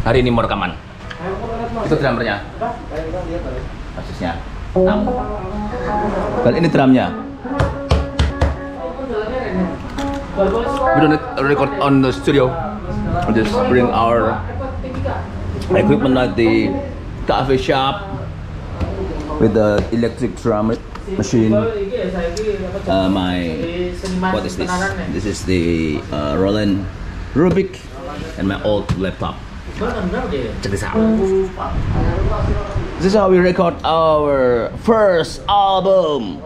hari ini mau rekaman. Itu drummernya. Basisnya. Dan ini drumnya. We don't record on the studio. We just bring our equipment at the cafe shop with the electric drum machine. What is this? This is the Roland Rubik and my old laptop. Check this out. This is how we record our first album.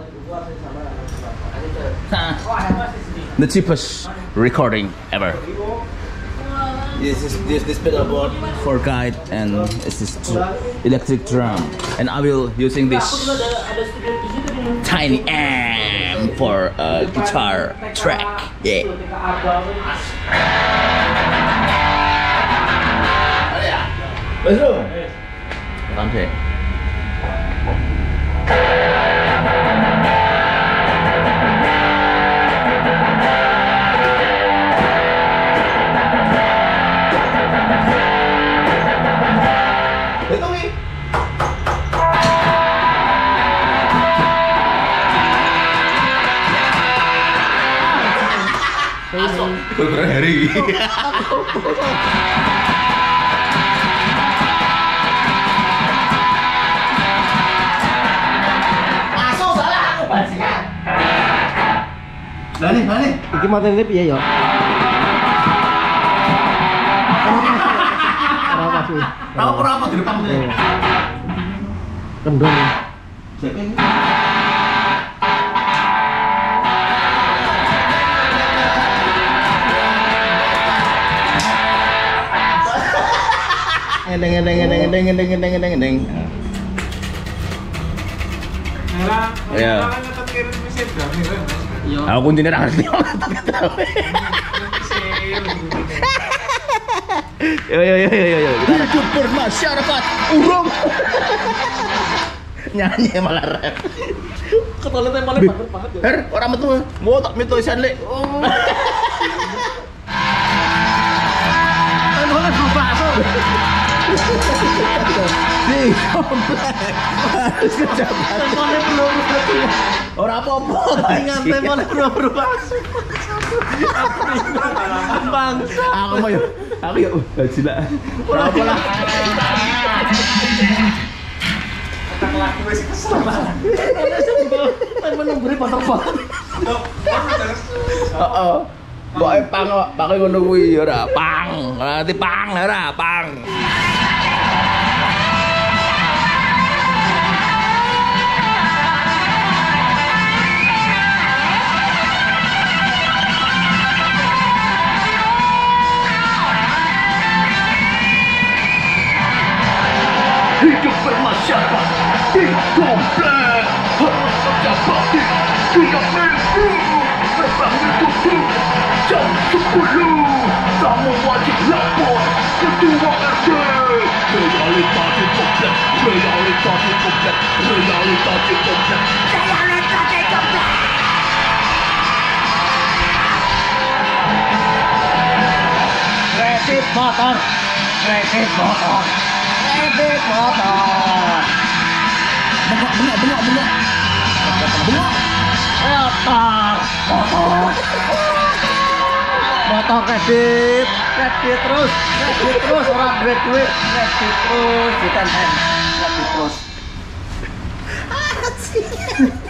The cheapest recording ever. This is this pedal board for guide, and this is electric drum, and I will using this tiny amp for a guitar track. Yeah. Let's go. Sampai. Kurang hari. Masuk salah aku bajingan. Nani. Iki materi piye ya? Ora di depan. Kendong. Ngedeng. Ya. Aku kuncinya nggak ngerti. Yo. Hidup bermasyarakat urung. Nyanyi malah rap. Ketolnya malah banget ya. Her, orang metu. Mau tak metu isan lek. Kan berubah tuh. Nih, komplek. Harus kejabat. Temponya belum orang apa-apa. Ingat temponya belum berubah. Bangsa. Aku mau yuk. Aku yuk. Gila. Orang apa lah. Kata laku masih kesel banget. Temponya beri potong-potong. Pokoknya pang, pakai ngono kuwi ora pang. Nanti pang ora pang. Hidup bermasyarakat tidak komplek, harus terjabat, tidak mimpi, terbang ditutup jam 10, kamu wajib lapor ketua RT. Realita di komplek. Kredit motor. Bengok. Motor kredit terus orang duit kredit terus ditenhen kredit terus.